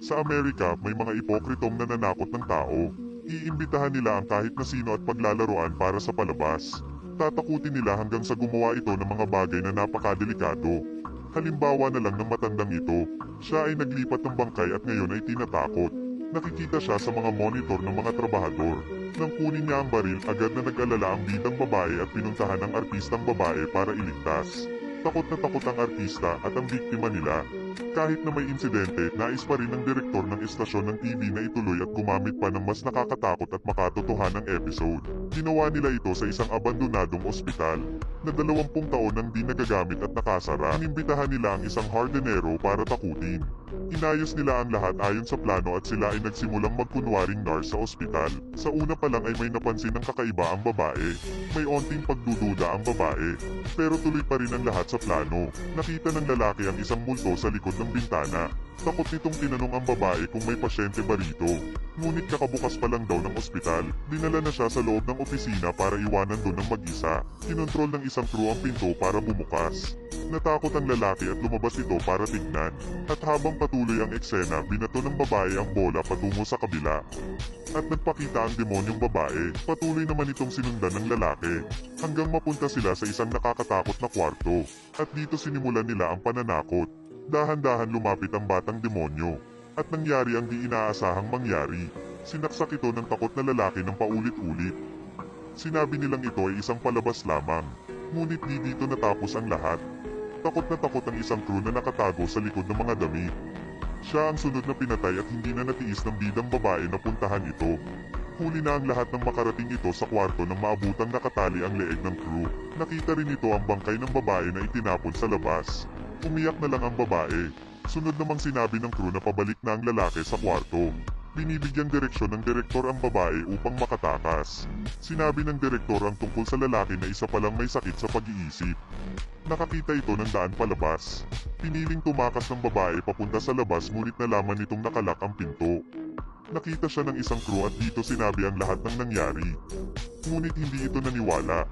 Sa Amerika, may mga ipokritong nananakot ng tao. Iimbitahan nila ang kahit na sino at paglalaroan para sa palabas. Tatakutin nila hanggang sa gumawa ito ng mga bagay na napakadelikado. Halimbawa na lang ng matandang ito. Siya ay naglipat ng bangkay at ngayon ay tinatakot. Nakikita siya sa mga monitor ng mga trabahador. Nang kunin niya ang baril, agad na nag-alala ang bidang babae at pinuntahan ang artistang babae para iligtas. Takot na takot ang artista at ang biktima nila. Kahit na may insidente, nais pa rin ng direktor ng istasyon ng TV na ituloy at gumamit pa ng mas nakakatakot at makatotohanang episode. Ginawa nila ito sa isang abandonadong ospital na 20 taon nang di nagagamit at nakasara. Inimbitahan nila ang isang hardinero para takutin. Inayos nila ang lahat ayon sa plano at sila ay nagsimulang magkunwaring nurse sa ospital. Sa una pa lang ay may napansin ng kakaiba ang babae. May onting pagdududa ang babae. Pero tuloy pa rin ang lahat sa plano. Nakita ng lalaki ang isang multo sa likod ng bintana. Takot nitong tinanong ang babae kung may pasyente ba rito. Ngunit kakabukas pa lang daw ng ospital. Dinala na siya sa loob ng opisina para iwanan doon ng mag-isa. Kinontrol ng isang crew ang pinto para bumukas. Natakot ang lalaki at lumabas ito para tignan. At habang patuloy ang eksena, binato ng babae ang bola patungo sa kabila. At nagpakita ang demonyong babae. Patuloy naman itong sinundan ng lalaki. Hanggang mapunta sila sa isang nakakatakot na kwarto. At dito sinimulan nila ang pananakot. Dahan-dahan lumapit ang batang demonyo. At nangyari ang di inaasahang mangyari. Sinaksak ito ng takot na lalaki ng paulit-ulit. Sinabi nilang ito ay isang palabas lamang. Ngunit di dito natapos ang lahat. Takot na takot ang isang crew na nakatago sa likod ng mga damit. Siya ang sunod na pinatay at hindi na natiis ng bidang babae na puntahan ito. Huli na ang lahat ng makarating ito sa kwarto nang maabutang nakatali ang leeg ng crew. Nakita rin ito ang bangkay ng babae na itinapon sa labas. Umiyak na lang ang babae. Sunod namang sinabi ng crew na pabalik na ang lalaki sa kwarto. Binibigyang direksyon ng direktor ang babae upang makatakas. Sinabi ng direktor ang tungkol sa lalaki na isa palang may sakit sa pag-iisip. Nakakita ito ng daan palabas. Piniling tumakas ng babae papunta sa labas ngunit nalaman nitong nakalak ang pinto. Nakita siya ng isang crew at dito sinabi ang lahat ng nangyari. Ngunit hindi ito naniwala.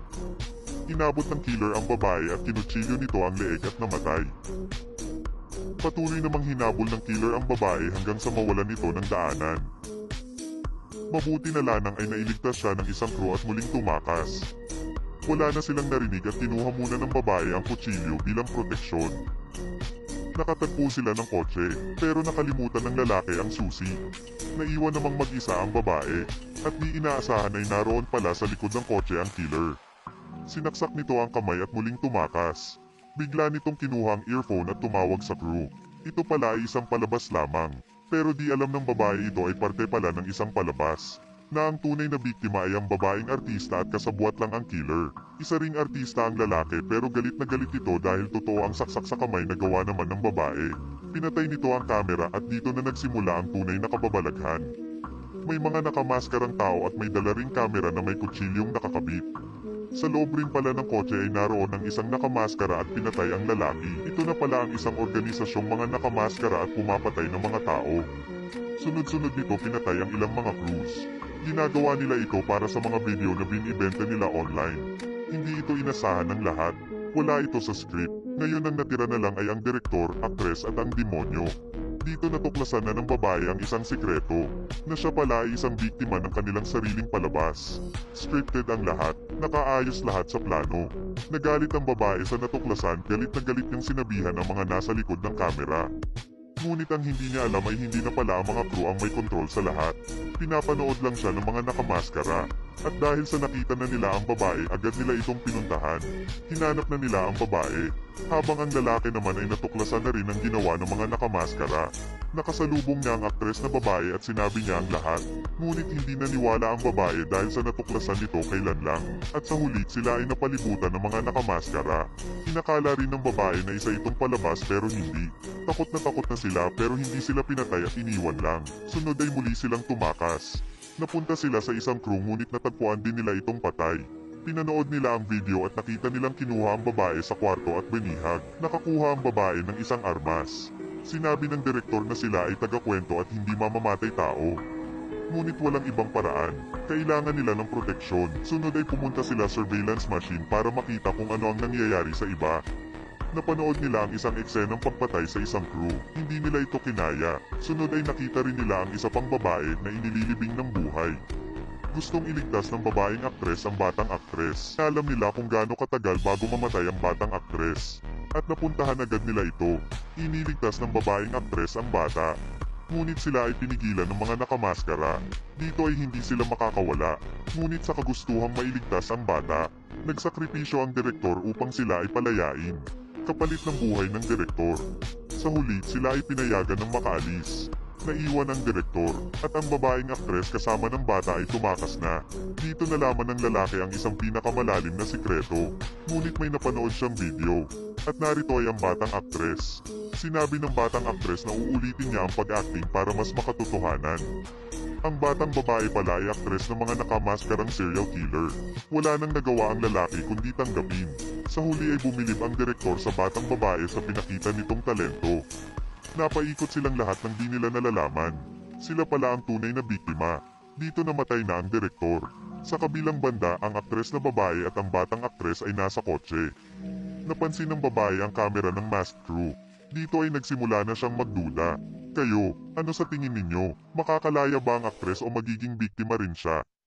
Inabot ng killer ang babae at kinutsilyo nito ang leeg at namatay. Patuloy namang hinabol ng killer ang babae hanggang sa mawalan ito ng daanan. Mabuti na lanang ay nailigtas siya ng isang crew at muling tumakas. Wala na silang narinig at kinuha muna ng babae ang kutsilyo bilang proteksyon. Nakatagpo sila ng kotse, pero nakalimutan ng lalaki ang susi. Naiwan namang mag-isa ang babae, at di inaasahan ay naroon pala sa likod ng kotse ang killer. Sinaksak nito ang kamay at muling tumakas. Bigla nitong kinuha ang earphone at tumawag sa crew. Ito pala ay isang palabas lamang, pero di alam ng babae ito ay parte pala ng isang palabas. Na ang tunay na biktima ay ang babaeng artista at kasabwat lang ang killer. Isa ring artista ang lalaki pero galit na galit ito dahil totoo ang saksak sa kamay na gawa naman ng babae. Pinatay nito ang kamera at dito na nagsimula ang tunay na kababalaghan. May mga nakamaskarang tao at may dala ring kamera na may kutsilyong nakakabit. Sa loob rin pala ng kotse ay naroon ang isang nakamaskara at pinatay ang lalaki. Ito na pala ang isang organisasyong mga nakamaskara at pumapatay ng mga tao. Sunod-sunod nito pinatay ang ilang mga crews. Ginagawa nila ito para sa mga video na binibenta nila online. Hindi ito inasahan ng lahat. Wala ito sa script. Ngayon ang natira na lang ay ang direktor, aktres at ang demonyo. Dito natuklasan na ng babae ang isang sikreto, na siya pala ay isang biktima ng kanilang sariling palabas. Scripted ang lahat, nakaayos lahat sa plano. Nagalit ang babae sa natuklasan, galit na galit niyang sinabihan ang mga nasa likod ng kamera. Ngunit ang hindi niya alam ay hindi na pala ang mga crew ang may kontrol sa lahat. Pinapanood lang siya ng mga nakamaskara. At dahil sa nakita na nila ang babae, agad nila itong pinuntahan. Hinanap na nila ang babae. Habang ang lalaki naman ay natuklasan na rin ang ginawa ng mga nakamaskara. Nakasalubong niya ang aktres na babae at sinabi niya ang lahat. Ngunit hindi naniwala ang babae dahil sa natuklasan nito kailan lang. At sa huli sila ay napalibutan ng mga nakamaskara. Inakala rin ng babae na isa itong palabas pero hindi. Takot na sila pero hindi sila pinatay at iniwan lang. Sunod ay muli silang tumakas. Napunta sila sa isang crew ngunit natagpuan din nila itong patay. Pinanood nila ang video at nakita nilang kinuha ang babae sa kwarto at binihag. Nakakuha ang babae ng isang armas. Sinabi ng direktor na sila ay taga-kwento at hindi mamamatay tao. Ngunit walang ibang paraan. Kailangan nila ng proteksyon. Sunod ay pumunta sila sa surveillance machine para makita kung ano ang nangyayari sa iba. Napanood nila ang isang eksenang pagpatay sa isang crew. Hindi nila ito kinaya. Sunod ay nakita rin nila ang isa pang babae na inililibing ng buhay. Gustong iligtas ng babaeng aktres ang batang aktres. Alam nila kung gaano katagal bago mamatay ang batang aktres. At napuntahan agad nila ito. Iniligtas ng babaeng aktres ang bata. Ngunit sila ay pinigilan ng mga nakamaskara. Dito ay hindi sila makakawala. Ngunit sa kagustuhang mailigtas ang bata, nagsakripisyo ang direktor upang sila ay palayain. Kapalit ng buhay ng direktor. Sa huli, sila ay pinayagan ng makaalis. Naiwan ang direktor, at ang babaeng aktres kasama ng bata ay tumakas na. Dito nalaman ng lalaki ang isang pinakamalalim na sikreto. Ngunit may napanood siyang video. At narito ay ang batang aktres. Sinabi ng batang aktres na uulitin niya ang pag-acting para mas makatotohanan. Ang batang babae pala ay aktres ng mga nakamaskarang serial killer. Wala nang nagawa ang lalaki kundi tanggapin. Sa huli ay bumilib ang direktor sa batang babae sa pinakita nitong talento. Napaikot silang lahat ng di nila nalalaman. Sila pala ang tunay na biktima. Dito namatay na ang direktor. Sa kabilang banda, ang aktres na babae at ang batang aktres ay nasa kotse. Napansin ng babae ang kamera ng masked crew. Dito ay nagsimula na siyang magduda. Kayo, ano sa tingin ninyo? Makakalaya ba ang aktres o magiging biktima rin siya?